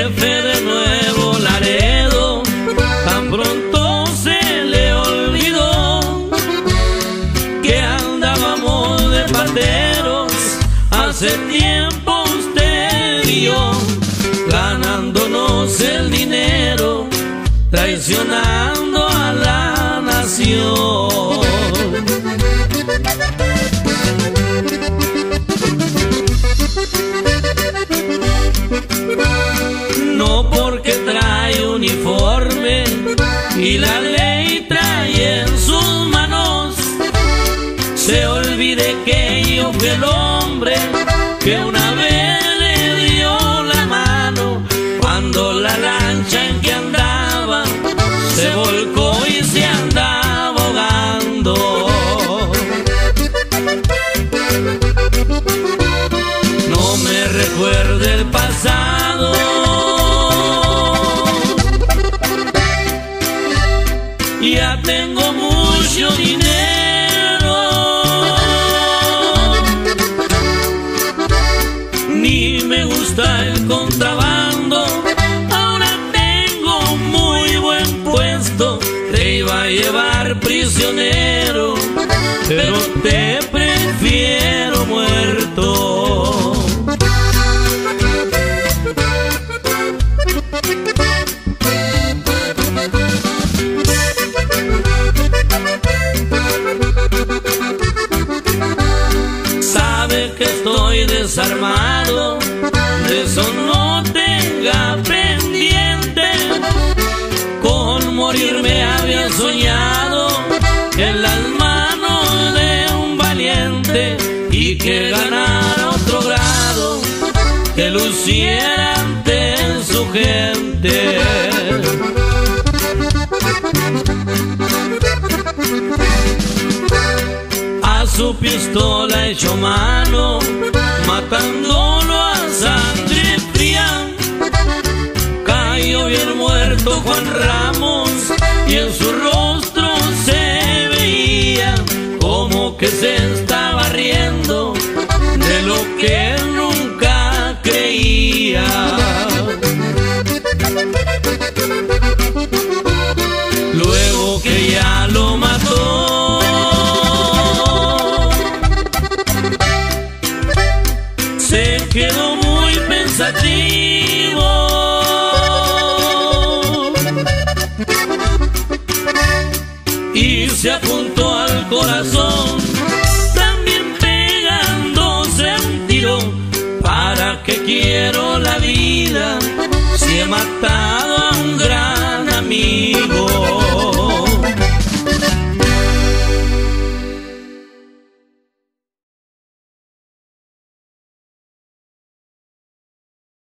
jefe de Nuevo Laredo, tan pronto se le olvidó que andábamos de pateros. Hace tiempo usted y yo, ganándonos el dinero, traicionando a la nación. No porque trae uniforme y la ley trae en sus manos, se olvide que yo fui el hombre que una vez le dio la mano cuando la lancha en que andaba se volcó y se andaba ahogando. No me recuerde el pasado, ya tengo mucho dinero, ni me gusta el contrabando. Ahora tengo muy buen puesto, te iba a llevar prisionero, pero te prefiero muerto. Sabe que estoy desarmado, de eso no tenga pendiente. Con morirme había soñado en las manos de un valiente, y que ganara otro grado, que luciera ante su gente. A su pistola echó mano, matándolo a sangre fría. Cayó bien muerto Juan Ramos, y en su rostro se veía como que se estaba riendo de lo que él nunca creía. Luego que ya lo mató, se quedó muy pensativo y se apuntó al corazón, también pegándose un tiro. ¿Para qué quiero la vida si he matado